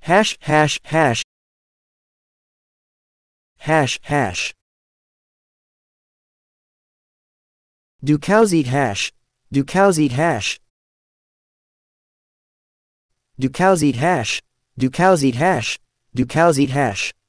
hash hash hash hash hash. Do cows eat hash? Do cows eat hash? Do cows eat hash? Do cows eat hash? Do cows eat hash?